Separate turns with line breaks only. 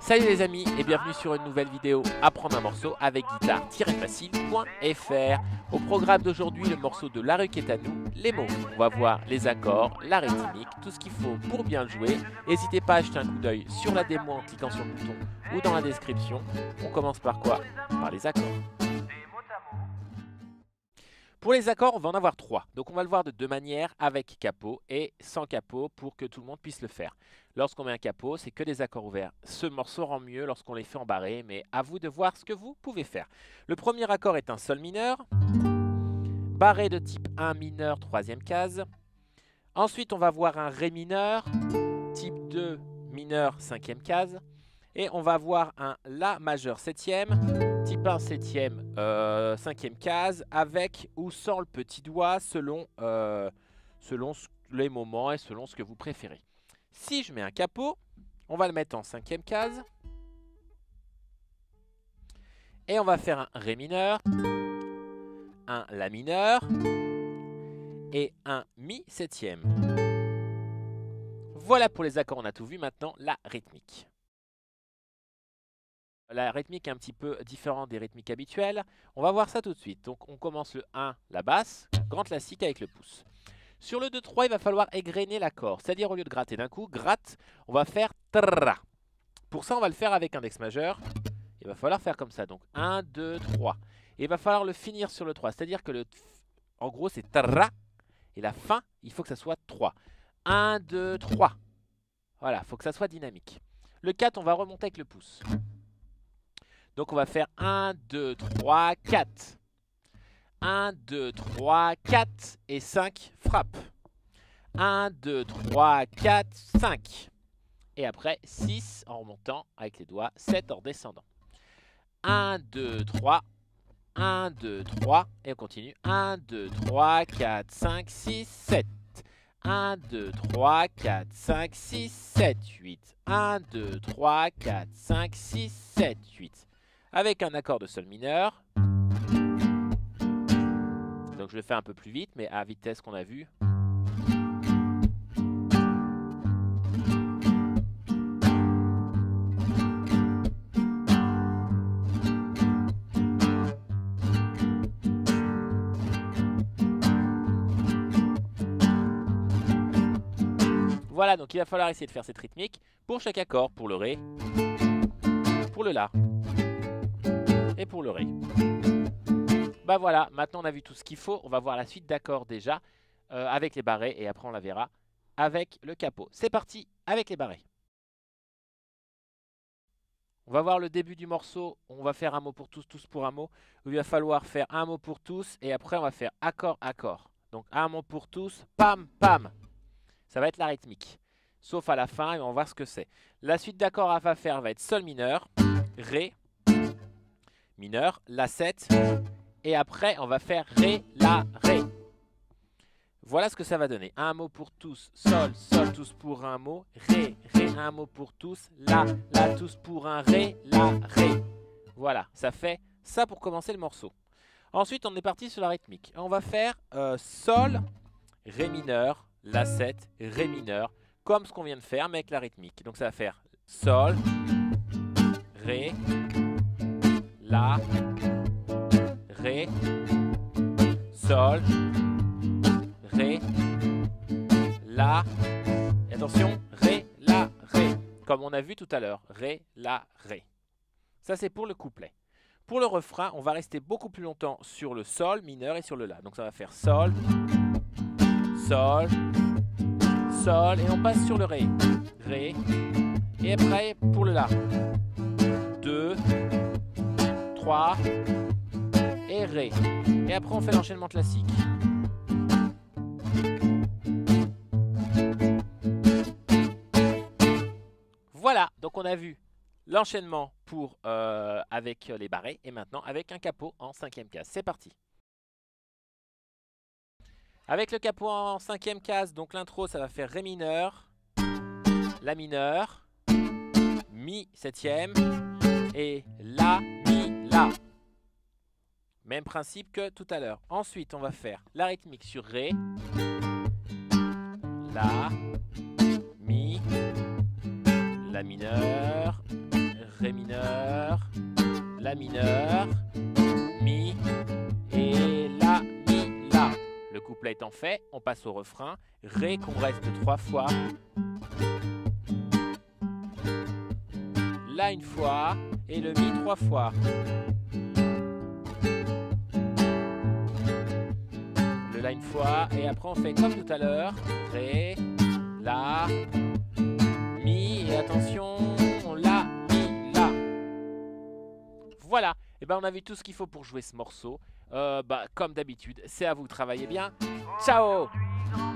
Salut les amis et bienvenue sur une nouvelle vidéo Apprendre un morceau avec guitare-facile.fr. Au programme d'aujourd'hui, le morceau de La Rue qui est à nous, les mots. On va voir les accords, la rythmique, tout ce qu'il faut pour bien le jouer. N'hésitez pas à jeter un coup d'œil sur la démo en cliquant sur le bouton ou dans la description. On commence par quoi? Par les accords. Pour les accords, on va en avoir 3. Donc on va le voir de deux manières, avec capot et sans capot pour que tout le monde puisse le faire. Lorsqu'on met un capot, c'est que des accords ouverts. Ce morceau rend mieux lorsqu'on les fait en barré, mais à vous de voir ce que vous pouvez faire. Le premier accord est un sol mineur, barré de type 1 mineur, troisième case. Ensuite, on va voir un ré mineur, type 2 mineur, cinquième case. Et on va voir un la majeur septième, type 1 septième, cinquième case, avec ou sans le petit doigt, selon les moments et selon ce que vous préférez. Si je mets un capot, on va le mettre en cinquième case. Et on va faire un ré mineur, un la mineur et un mi septième. Voilà pour les accords, on a tout vu. Maintenant la rythmique. La rythmique est un petit peu différente des rythmiques habituelles. On va voir ça tout de suite. Donc on commence le 1, la basse, grand classique avec le pouce. Sur le 2-3, il va falloir égrener l'accord. C'est-à-dire au lieu de gratter d'un coup, gratte, on va faire tra. Pour ça, on va le faire avec index majeur. Il va falloir faire comme ça. Donc 1, 2, 3. Et il va falloir le finir sur le 3. C'est-à-dire que en gros, c'est tra. Et la fin, il faut que ça soit 3. 1, 2, 3. Voilà, il faut que ça soit dynamique. Le 4, on va remonter avec le pouce. Donc on va faire 1, 2, 3, 4. 1, 2, 3, 4 et 5, frappe. 1, 2, 3, 4, 5. Et après 6 en remontant avec les doigts, 7 en descendant. 1, 2, 3. 1, 2, 3. Et on continue. 1, 2, 3, 4, 5, 6, 7. 1, 2, 3, 4, 5, 6, 7, 8. 1, 2, 3, 4, 5, 6, 7, 8. Avec un accord de sol mineur. Donc je le fais un peu plus vite, mais à vitesse qu'on a vu. Voilà, donc il va falloir essayer de faire cette rythmique pour chaque accord, pour le ré, pour le la et pour le ré. Bah voilà, maintenant on a vu tout ce qu'il faut. On va voir la suite d'accords déjà avec les barrés et après on la verra avec le capot. C'est parti avec les barrés. On va voir le début du morceau. On va faire un mot pour tous, tous pour un mot. Il va falloir faire un mot pour tous et après on va faire accord, accord. Donc un mot pour tous, pam, pam. Ça va être la rythmique. Sauf à la fin et on va voir ce que c'est. La suite d'accords à faire va être sol mineur, ré mineur, la 7. Et après, on va faire ré, la, ré. Voilà ce que ça va donner. Un mot pour tous, sol, sol, tous pour un mot, ré, ré, un mot pour tous, la, la, tous pour un ré, la, ré. Voilà, ça fait ça pour commencer le morceau. Ensuite, on est parti sur la rythmique. On va faire sol, ré mineur, la 7, ré mineur, comme ce qu'on vient de faire, mais avec la rythmique. Donc ça va faire sol, ré, la, ré, sol, ré, la, et attention, ré, la, ré, comme on a vu tout à l'heure, ré, la, ré. Ça c'est pour le couplet. Pour le refrain, on va rester beaucoup plus longtemps sur le sol mineur et sur le la. Donc ça va faire sol, sol, sol, et on passe sur le ré, ré, et après pour le la, 2, 3, et ré. Et après on fait l'enchaînement classique. Voilà, donc on a vu l'enchaînement pour avec les barrés et maintenant avec un capot en cinquième case. C'est parti. Avec le capot en cinquième case, donc l'intro ça va faire ré mineur, la mineur, mi septième et la, mi, la. Même principe que tout à l'heure. Ensuite, on va faire la rythmique sur ré, la, mi, la mineur, Ré mineur, La mineur, Mi et La, Mi, La. Le couplet étant fait, on passe au refrain. Ré qu'on reste 3 fois. La une fois et le Mi 3 fois. Le La une fois et après on fait comme tout à l'heure. Ré, La, Mi et attention, La, Mi, La. Voilà, et ben on a vu tout ce qu'il faut pour jouer ce morceau. Comme d'habitude, c'est à vous, travaillez bien. Ciao!